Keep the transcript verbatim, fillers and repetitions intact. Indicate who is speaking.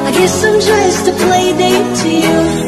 Speaker 1: I guess I'm just a play date to you.